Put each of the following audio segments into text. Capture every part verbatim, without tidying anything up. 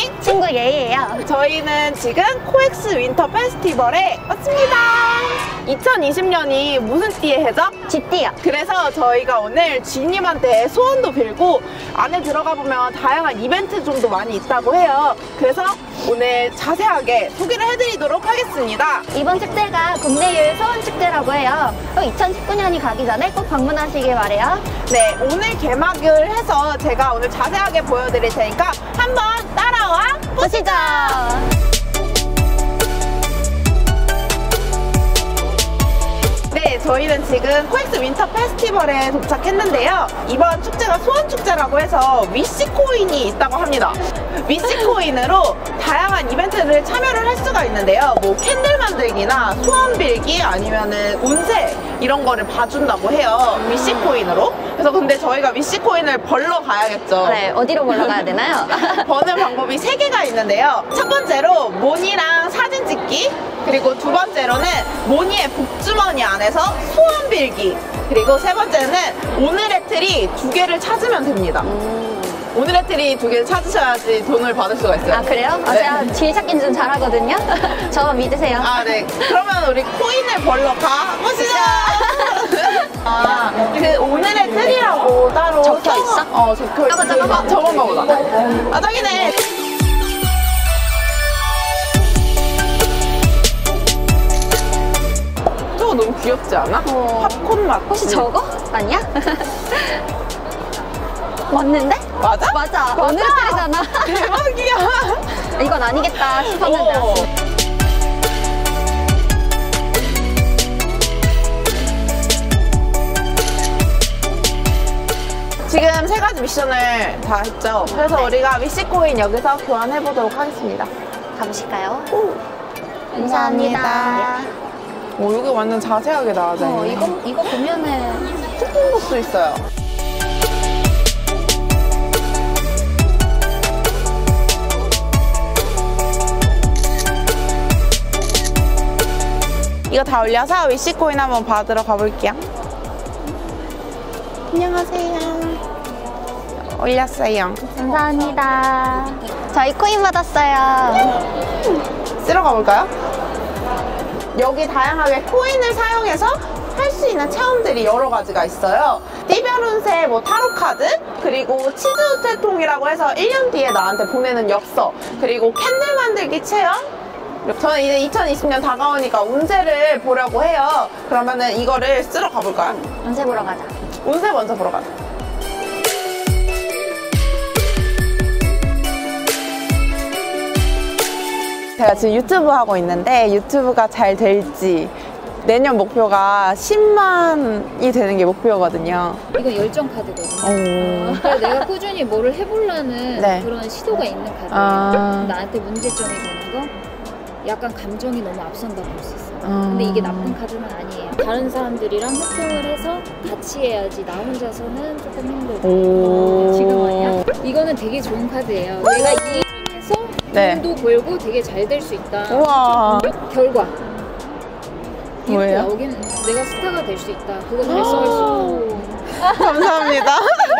밍밍 친구 예이예요. 저희는 지금 코엑스 윈터 페스티벌에 왔습니다. 이천이십 년이 무슨 띠의 해죠? 쥐띠요. 그래서 저희가 오늘 쥐님한테 소원도 빌고 안에 들어가 보면 다양한 이벤트 좀도 많이 있다고 해요. 그래서 오늘 자세하게 소개를 해드리도록 하겠습니다. 이번 축제가 국내 유일 소원 축제라고 해요. 이천십구 년이 가기 전에 꼭 방문하시길 바래요. 네, 오늘 개막을 해서 제가 오늘 자세하게 보여드릴 테니까 한번 따라와 보시죠. 네, 저희는 지금 코엑스 윈터 페스티벌에 도착했는데요. 이번 축제가 소원축제라고 해서 위시코인이 있다고 합니다. 위시코인으로 다양한 이벤트를 참여를 할 수가 있는데요. 뭐 캔들 만들기나 소원 빌기 아니면은 운세 이런 거를 봐준다고 해요. 위시코인으로. 그래서 근데 저희가 위시코인을 벌러 가야겠죠. 네, 어디로 벌러 가야 되나요? 버는 방법이 세 개가 있는데요. 첫 번째로 모니랑 사진 찍기, 그리고 두 번째로는 모니의 복주머니 안에서 소원 빌기, 그리고 세 번째는 오늘의 트리 두 개를 찾으면 됩니다. 음. 오늘의 트리 두 개를 찾으셔야지 돈을 받을 수가 있어요. 아, 그래요? 아, 네. 제가 쥐 찾기는 좀 잘하거든요. 저 믿으세요. 아, 네. 그러면 우리 코인을 벌러 가보시죠. 아, 그 오늘의 트리라고 따로 적혀 있어? 어, 적혀 있어. 저거, 저거. 저건가 보다. 아, 저기네. 저거 너무 귀엽지 않아? 어. 팝콘 맛. 혹시 저거? 아니야? 맞는데? 맞아? 맞아. 오늘의 트리잖아. 대박이야. 이건 아니겠다 싶었는데. 오. 지금 세 가지 미션을 다 했죠. 그래서 네. 우리가 위시코인 여기서 교환해 보도록 하겠습니다. 가보실까요? 오. 감사합니다. 오, 여기 완전 자세하게 나와져 있네. 어, 이거, 이거 보면은. 쿠폰북도 있어요. 이거 다 올려서 위시코인 한번 받으러 가볼게요. 안녕하세요. 올렸어요. 감사합니다. 저희 코인 받았어요. 쓰러 가볼까요? 여기 다양하게 코인을 사용해서 할 수 있는 체험들이 여러 가지가 있어요. 띠별 운세, 뭐 타로 카드, 그리고 치즈 우체통이라고 해서 일 년 뒤에 나한테 보내는 엽서, 그리고 캔들 만들기 체험. 저는 이제 이천이십 년 다가오니까 운세를 보려고 해요. 그러면은 이거를 쓰러 가볼까요? 운세 보러 가자. 운세 먼저 보러 가자. 제가 지금 유튜브 하고 있는데 유튜브가 잘 될지 내년 목표가 십만이 되는 게 목표거든요. 이건 열정 카드거든요. 오. 그래서 내가 꾸준히 뭐를 해보려는 네. 그런 시도가 있는 카드예요. 아. 나한테 문제점이 되는 거 약간 감정이 너무 앞선다고 볼 수 있어요. 아. 근데 이게 나쁜 카드는 아니에요. 다른 사람들이랑 소통을 해서 같이 해야지 나 혼자서는 조금 힘들고. 오. 지금 아니야? 이거는 되게 좋은 카드예요. 내가 이 일에서 네. 돈도 벌고 되게 잘 될 수 있다. 우와. 결과. 이렇게 뭐예요? 나오긴 내가 스타가 될 수 있다. 그거 달성할 수 있다. 감사합니다.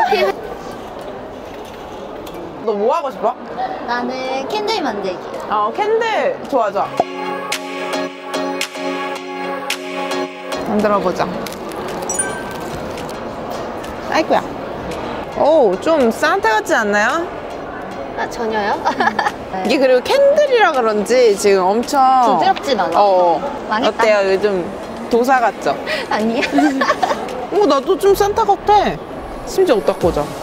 너 뭐 하고 싶어? 나는 캔들 만들기. 어, 캔들 좋아 좋아. 만들어보자. 아이고야. 오, 좀 산타 같지 않나요? 아, 전혀요? 이게 그리고 캔들이라 그런지 지금 엄청 부드럽진 않아. 어, 망했다. 어때요? 요즘 도사 같죠? 아니야. 오, 나도 좀 산타 같아. 심지어 옷 닦고 자.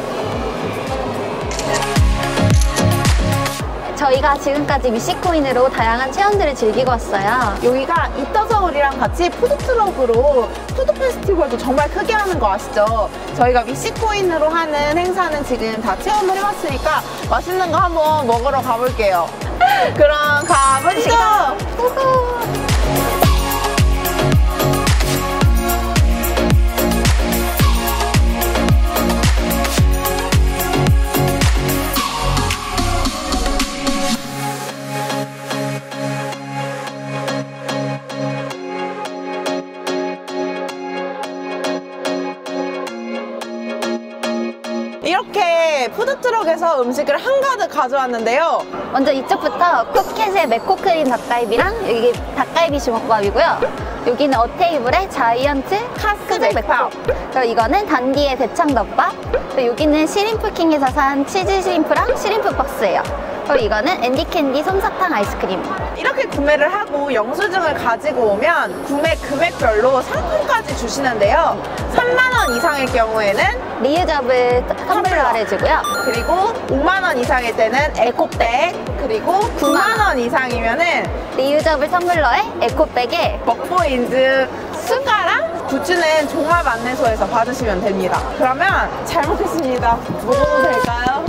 저희가 지금까지 위시코인으로 다양한 체험들을 즐기고 왔어요. 여기가 이따서 우리랑 같이 푸드트럭으로 푸드 페스티벌도 정말 크게 하는 거 아시죠? 저희가 위시코인으로 하는 행사는 지금 다 체험을 해봤으니까 맛있는 거 한번 먹으러 가볼게요. 그럼 가보시죠. 고고! 이렇게 푸드트럭에서 음식을 한가득 가져왔는데요. 먼저 이쪽부터 푸켓의 메코크림 닭갈비랑 여기 닭갈비 주먹밥이고요. 여기는 어테이블의 자이언트 카스 맥밥. 그리고 이거는 단디의 대창덮밥. 그리고 여기는 시림프킹에서 산 치즈 시림프랑 시림프 박스예요. 그리고 이거는 앤디캔디 솜사탕 아이스크림. 이렇게 구매를 하고 영수증을 가지고 오면 구매 금액별로 상품까지 주시는데요. 삼만 원 이상의 경우에는 리유저블 텀블러를 해주고요. 그리고 오만 원 이상일 때는 에코백, 그리고 구만 원 이상이면은 리유저블 텀블러에 에코백에 먹보인즈 숟가락, 굿즈는 종합 안내소에서 받으시면 됩니다. 그러면 잘 먹겠습니다. 먹어도 될까요?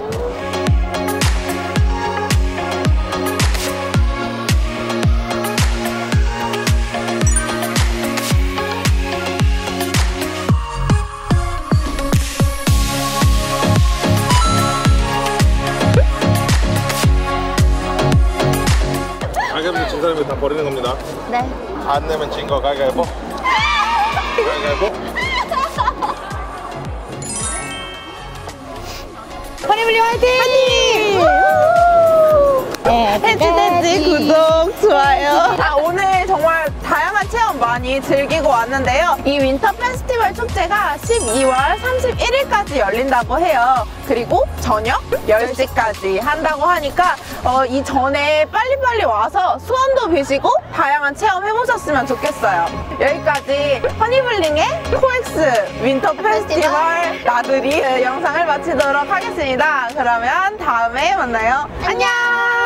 가위바위보 진 사람이 다 버리는 겁니다. 네. 안 내면 진 거 가위바위보. 가위바위보. 허니블리 화이팅! 화이팅! 네, 해지돼지 구독, 좋아요. 자, 오늘 정말 다양한 체험 많이 즐기고 왔는데요. 이 윈터 페스티벌 축제가 십이월 삼십일일까지 열린다고 해요. 그리고 저녁 열 시까지 한다고 하니까 어, 이 전에 빨리빨리 와서 수원도 비시고 다양한 체험 해보셨으면 좋겠어요. 여기까지 허니블링의 코엑스 윈터 페스티벌 나들이 영상을 마치도록 하겠습니다. 그러면 다음에 만나요. 안녕!